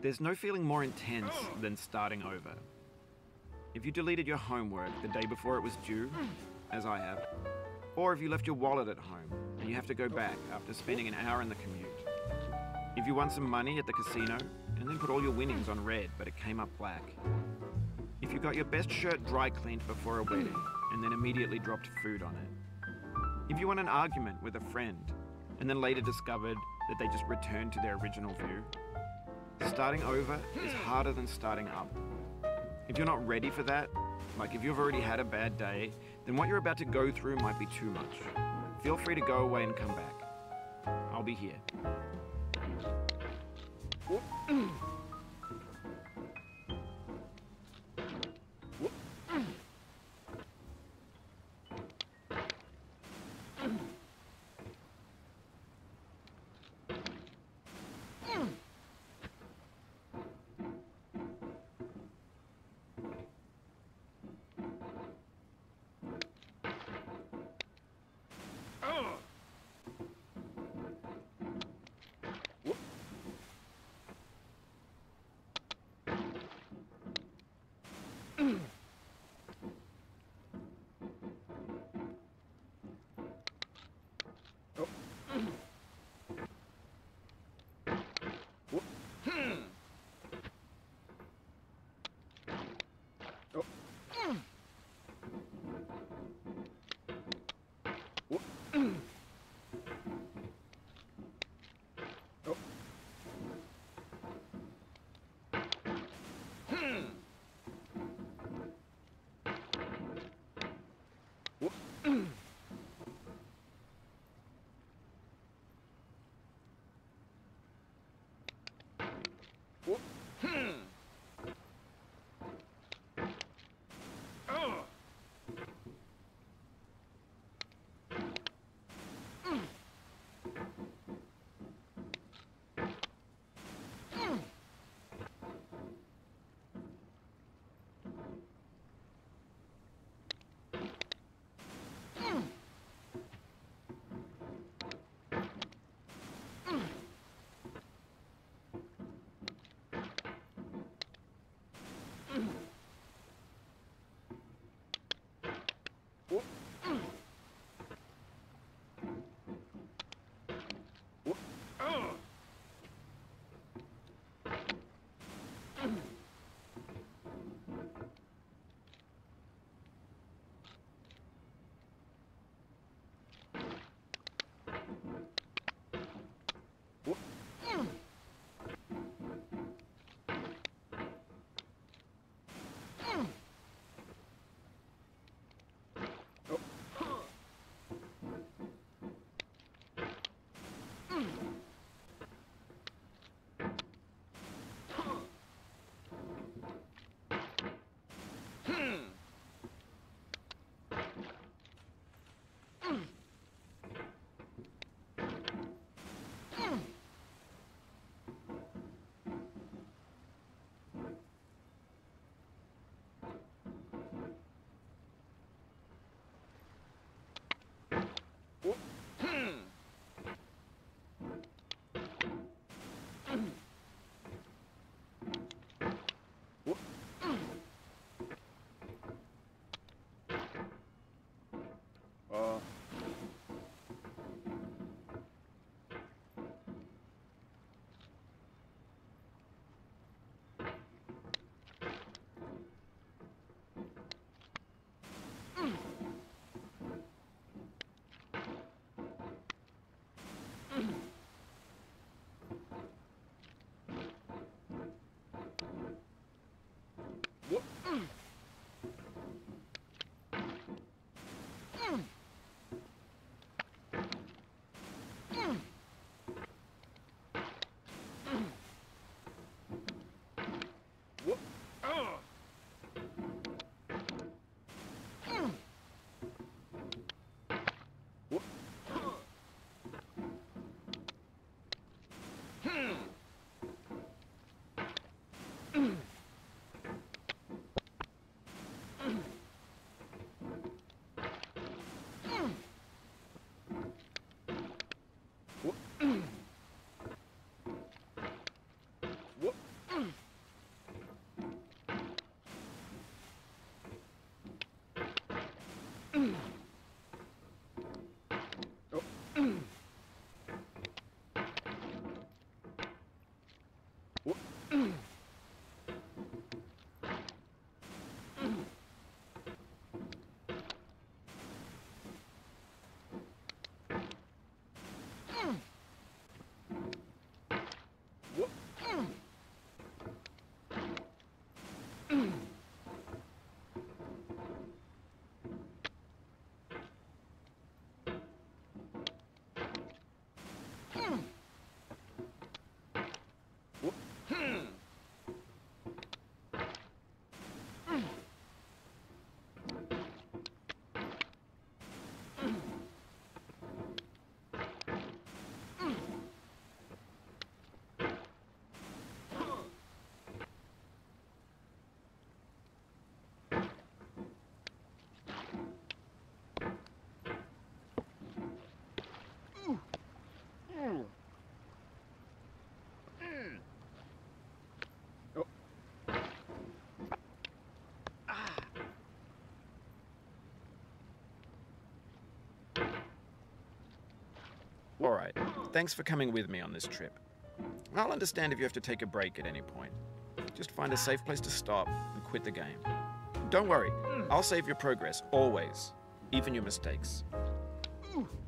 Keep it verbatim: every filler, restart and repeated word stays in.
There's no feeling more intense than starting over. If you deleted your homework the day before it was due, as I have, or if you left your wallet at home and you have to go back after spending an hour in the commute. If you won some money at the casino and then put all your winnings on red but it came up black. If you got your best shirt dry cleaned before a wedding and then immediately dropped food on it. If you won an argument with a friend and then later discovered that they just returned to their original view. Starting over is harder than starting up. If you're not ready for that, like if you've already had a bad day, then what you're about to go through might be too much. Feel free to go away and come back. I'll be here. All right, thanks for coming with me on this trip. I'll understand if you have to take a break at any point. Just find a safe place to stop and quit the game. Don't worry, I'll save your progress, always, even your mistakes.